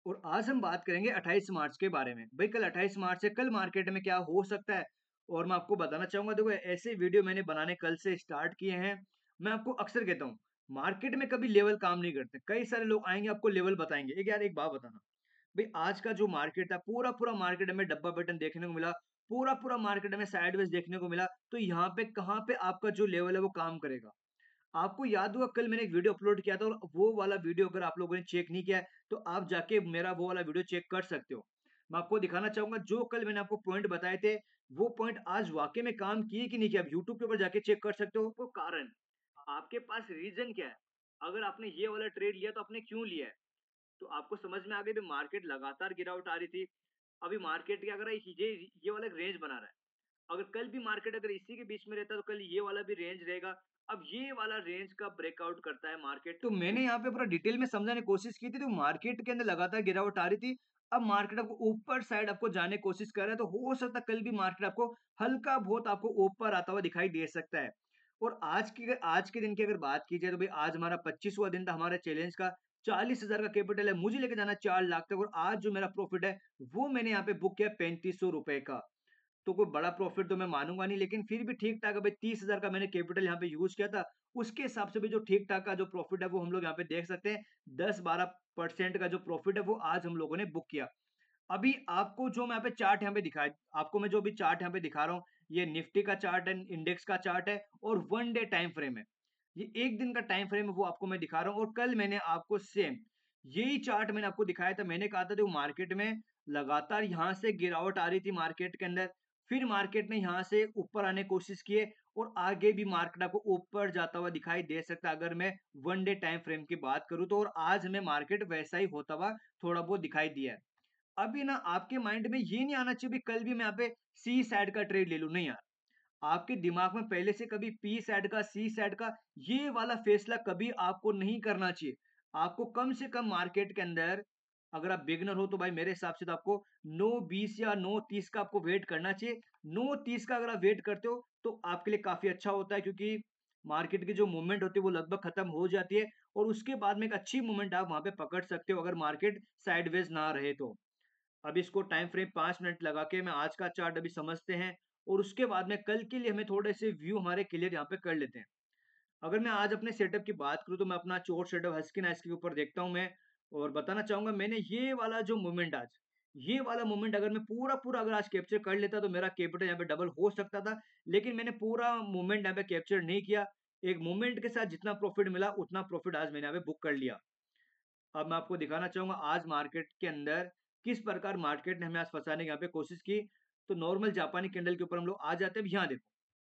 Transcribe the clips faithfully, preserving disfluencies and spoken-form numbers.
और आज हम बात करेंगे अट्ठाईस मार्च के बारे में। भाई कल अट्ठाईस मार्च है, कल मार्केट में क्या हो सकता है? और मैं आपको बताना चाहूँगा, देखो ऐसे वीडियो मैंने बनाने कल से स्टार्ट किए हैं। मैं आपको अक्सर कहता हूँ, मार्केट में कभी लेवल काम नहीं करते। कई सारे लोग आएँगे आपको लेवल बताएँगे। एक यार एक बात बताना, भाई आज का जो मार्केट था, पूरा-पूरा मार्केट हमें डब्बा पैटर्न देखने को मिला, पूरा-पूरा मार्केट हमें साइडवेज देखने को मिला, तो यहाँ पे कहाँ पे आपका जो लेवल है वो काम करेगा? आपको याद होगा कल मैंने एक वीडियो अपलोड किया था और वो वाला वीडियो अगर आप लोगों ने चेक नहीं किया है, तो आप जाके मेरा वो वाला वीडियो चेक कर सकते हो। मैं आपको दिखाना चाहूँगा जो कल मैंने आपको पॉइंट बताए थे, वो पॉइंट आज वाक़ई में काम किए कि नहीं किए? आप यूट्यूब के ऊपर जाके चेक कर सकते हो। वो कारण, आपके पास रीज़न क्या है? अगर आपने ये वाला ट्रेड लिया तो आपने क्यों लिया है? तो आपको समझ में आ गई भी मार्केट लगातार गिरावट आ रही थी। अभी मार्केट क्या कर रहा है, ये ये वाला एक रेंज बना रहा है। अगर कल भी मार्केट अगर इसी के बीच में रहता तो कल ये वाला भी रेंज रहेगा। अब ये वाला रेंज का ब्रेकआउट करता है मार्केट, तो मैंने यहाँ पे पूरा डिटेल में समझाने की कोशिश की थी, तो मार्केट के अंदर लगातार गिरावट आ रही थी। अब मार्केट आपको ऊपर साइड आपको जाने की कोशिश कर रहा है, तो हो सकता है कल भी मार्केट आपको हल्का बहुत आपको ऊपर आता हुआ दिखाई दे सकता है। और आज की अगर आज के दिन की अगर बात की जाए तो भाई आज हमारा पच्चीसवां दिन था हमारे चैलेंज का। चालीस हज़ार का कैपिटल है, मुझे लेके जाना चार लाख तक, और आज जो मेरा प्रॉफिट है वो मैंने यहाँ पे बुक किया पैंतीस सौ रुपए का। तो कोई बड़ा प्रॉफिट तो मैं मानूँगा नहीं, लेकिन फिर भी ठीक-ठाक है भाई, तीस हज़ार का मैंने कैपिटल यहाँ पे यूज़ किया था। उसके हिसाब से भी जो ठीक-ठाक का जो प्रॉफिट है वो हम लोग यहाँ पे देख सकते हैं। दस बारह परसेंट का जो प्रॉफिट है वो आज हम लोगों ने बुक किया। अभी आपको जो मैं यहाँ पे चार्ट यहाँ पे दिखाया, आपको मैं जो अभी चार्ट यहाँ पे दिखा रहा हूँ, ये निफ्टी का चार्ट है, इंडेक्स का चार्ट है और वन डे टाइम फ्रेम है। ये एक दिन का टाइम फ्रेम है, वो आपको मैं दिखा रहा हूँ। और कल मैंने आपको सेम यही चार्ट मैंने आपको दिखाया था। मैंने कहा था देखो मार्केट में लगातार यहाँ से गिरावट आ रही थी मार्केट के अंदर, फिर मार्केट ने यहाँ से ऊपर आने की कोशिश की है और आगे भी मार्केट आपको ऊपर जाता हुआ दिखाई दे सकता है अगर मैं वन डे टाइम फ्रेम की बात करूँ तो। और आज हमें मार्केट वैसा ही होता हुआ थोड़ा बहुत दिखाई दिया है। अभी ना आपके माइंड में ये नहीं आना चाहिए भी कल भी मैं यहाँ पे सी साइड का ट्रेड ले लूँ, नहीं यार। आपके दिमाग में पहले से कभी पी साइड का, सी साइड का ये वाला फैसला कभी आपको नहीं करना चाहिए। आपको कम से कम मार्केट के अंदर, अगर आप बिगिनर हो तो भाई मेरे हिसाब से तो आपको नौ बीस या नौ तीस का आपको वेट करना चाहिए। नौ तीस का अगर आप वेट करते हो तो आपके लिए काफ़ी अच्छा होता है, क्योंकि मार्केट की जो मूवमेंट होती है वो लगभग खत्म हो जाती है और उसके बाद में एक अच्छी मूवमेंट आप वहाँ पे पकड़ सकते हो अगर मार्केट साइडवेज ना रहे तो। अब इसको टाइम फ्रेम पाँच मिनट लगा के मैं आज का चार्ट अभी समझते हैं और उसके बाद में कल के लिए हमें थोड़े से व्यू हमारे क्लियर यहाँ पे कर लेते हैं। अगर मैं आज अपने सेटअप की बात करूँ तो मैं अपना चोर सेटअप हस्की नाइस के ऊपर देखता हूँ मैं, और बताना चाहूँगा मैंने ये वाला जो मूवमेंट आज, ये वाला मूवमेंट अगर मैं पूरा-पूरा अगर आज कैप्चर कर लेता तो मेरा कैपिटल यहाँ पे डबल हो सकता था। लेकिन मैंने पूरा मूवमेंट यहाँ पे कैप्चर नहीं किया। एक मूवमेंट के साथ जितना प्रॉफिट मिला उतना प्रॉफिट आज मैंने यहाँ पे बुक कर लिया। अब मैं आपको दिखाना चाहूँगा आज मार्केट के अंदर किस प्रकार मार्केट ने हमें आज फँसाने की यहाँ पे कोशिश की। तो नॉर्मल जापानी कैंडल के ऊपर हम लोग आ जाते हैं। अब यहाँ देखो,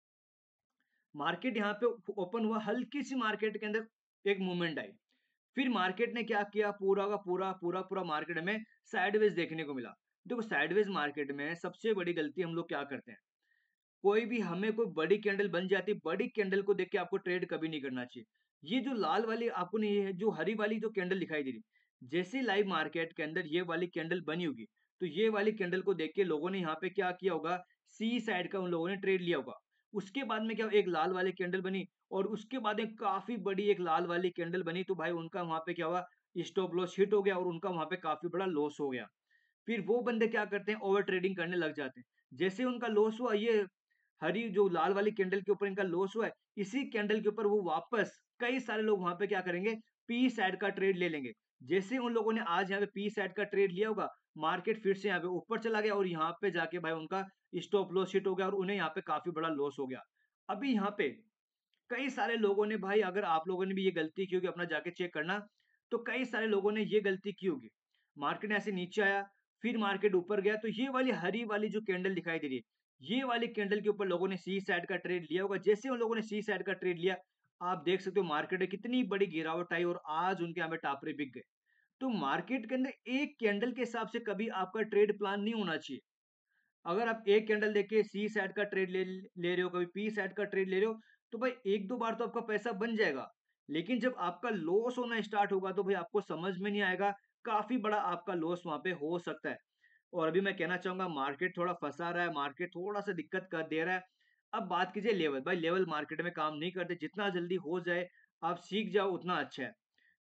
मार्केट यहाँ पे ओपन हुआ, हल्की-सी मार्केट के अंदर एक मूवमेंट आई। फिर मार्केट ने क्या किया, पूरा का पूरा, पूरा-पूरा मार्केट हमें साइडवेज देखने को मिला। देखो साइडवेज मार्केट में सबसे बड़ी गलती हम लोग क्या करते हैं, कोई भी हमें कोई बड़ी कैंडल बन जाती है, बड़ी कैंडल को देख के आपको ट्रेड कभी नहीं करना चाहिए। ये जो लाल वाली आपको नहीं है, जो हरी वाली जो कैंडल दिखाई दे रही, जैसे लाइव मार्केट के अंदर ये वाली कैंडल बनी होगी, तो ये वाली कैंडल को देख के लोगों ने यहाँ पे क्या किया होगा, सी साइड का उन लोगों ने ट्रेड लिया होगा। उसके बाद में क्या, एक लाल वाली कैंडल बनी और उसके बाद एक काफ़ी बड़ी एक लाल वाली कैंडल बनी, तो भाई उनका वहाँ पे क्या हुआ, स्टॉप लॉस हिट हो गया और उनका वहाँ पे काफ़ी बड़ा लॉस हो गया। फिर वो बंदे क्या करते हैं, ओवर ट्रेडिंग करने लग जाते हैं। जैसे उनका लॉस हुआ, ये हरी जो लाल वाली कैंडल के ऊपर इनका लॉस हुआ है, इसी कैंडल के ऊपर वो वापस कई सारे लोग वहाँ पे क्या करेंगे, पी साइड का ट्रेड ले लेंगे। जैसे उन लोगों ने आज यहाँ पे पी साइड का ट्रेड लिया होगा, मार्केट फिर से यहाँ पे ऊपर चला गया और यहाँ पे जाके भाई उनका स्टॉप लॉस हिट हो गया और उन्हें यहाँ पे काफ़ी बड़ा लॉस हो गया। अभी यहाँ पे कई सारे लोगों ने, भाई अगर आप लोगों ने भी ये गलती की होगी अपना जाके चेक करना, तो कई सारे लोगों ने ये गलती की होगी। मार्केट ऐसे नीचे आया, फिर मार्केट ऊपर गया, तो ये वाली हरी वाली जो कैंडल दिखाई दे रही है, ये वाली कैंडल के ऊपर लोगों ने सी साइड का ट्रेड लिया होगा। जैसे उन लोगों ने सी साइड का ट्रेड लिया, आप देख सकते हो मार्केट में कितनी बड़ी गिरावट आई और आज उनके यहाँ पे टापरे बिक गए। तो मार्केट के अंदर एक कैंडल के हिसाब से कभी आपका ट्रेड प्लान नहीं होना चाहिए। अगर आप एक कैंडल देख के सी साइड का ट्रेड ले ले रहे हो, कभी पी साइड का ट्रेड ले रहे हो, तो भाई एक दो बार तो आपका पैसा बन जाएगा। लेकिन जब आपका लॉस होना स्टार्ट होगा तो भाई आपको समझ में नहीं आएगा, काफ़ी बड़ा आपका लॉस वहाँ पे हो सकता है। और अभी मैं कहना चाहूँगा मार्केट थोड़ा फँसा रहा है, मार्केट थोड़ा-सा दिक्कत कर दे रहा है। अब बात कीजिए लेवल, भाई लेवल मार्केट में काम नहीं करते, जितना जल्दी हो जाए आप सीख जाओ उतना अच्छा है।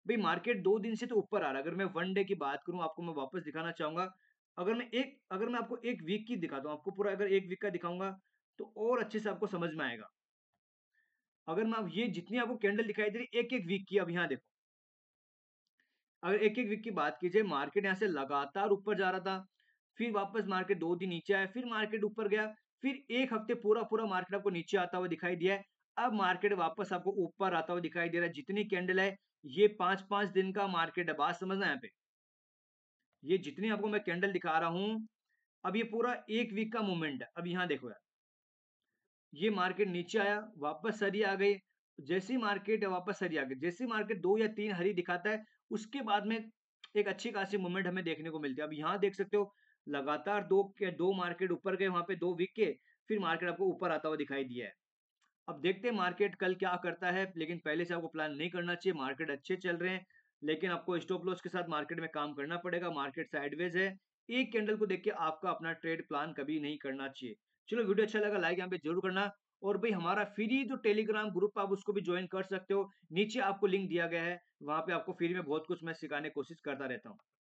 भाई मार्केट दो दिन से तो ऊपर आ रहा है। अगर मैं वन डे की बात करूँ, आपको मैं वापस दिखाना चाहूँगा। अगर मैं एक अगर मैं आपको एक वीक की दिखाता हूँ, आपको पूरा अगर एक वीक का दिखाऊँगा, तो और अच्छे से आपको समझ में आएगा। अगर मैं अब ये जितनी आपको कैंडल दिखाई दे रही है, एक-एक वीक की, अब यहाँ देखो। अगर एक-एक वीक की बात की जाए, मार्केट यहाँ से लगातार ऊपर जा रहा था, फिर वापस मार्केट दो दिन नीचे आया, फिर मार्केट ऊपर गया, फिर एक हफ्ते पूरा-पूरा मार्केट आपको नीचे आता हुआ दिखाई दिया है। अब मार्केट वापस आपको ऊपर आता हुआ दिखाई दे रहा है। जितनी कैंडल है, ये पाँच पाँच दिन का मार्केट है, बात समझना यहाँ पे। ये जितनी आपको मैं कैंडल दिखा रहा हूँ, अब ये पूरा एक वीक का मूवमेंट है। अब यहाँ देखो यार, ये मार्केट नीचे आया, वापस सरी आ गई। जैसे ही मार्केट वापस सरी आ गई, जैसे ही मार्केट दो या तीन हरी दिखाता है, उसके बाद में एक अच्छी खासी मूवमेंट हमें देखने को मिलती है। अब यहाँ देख सकते हो, लगातार दो के दो मार्केट ऊपर गए, वहाँ पे दो वीक के, फिर मार्केट आपको ऊपर आता हुआ दिखाई दिया है। अब देखते हैं मार्केट कल क्या करता है, लेकिन पहले से आपको प्लान नहीं करना चाहिए। मार्केट अच्छे चल रहे हैं, लेकिन आपको स्टॉप लॉस के साथ मार्केट में काम करना पड़ेगा। मार्केट साइडवेज है, एक कैंडल को देख के आपका अपना ट्रेड प्लान कभी नहीं करना चाहिए। चलो, वीडियो अच्छा लगा, लाइक यहाँ पे जरूर करना। और भाई हमारा फ्री जो टेलीग्राम ग्रुप, आप उसको भी ज्वाइन कर सकते हो। नीचे आपको लिंक दिया गया है, वहां पे आपको फ्री में बहुत कुछ मैं सिखाने की कोशिश करता रहता हूँ।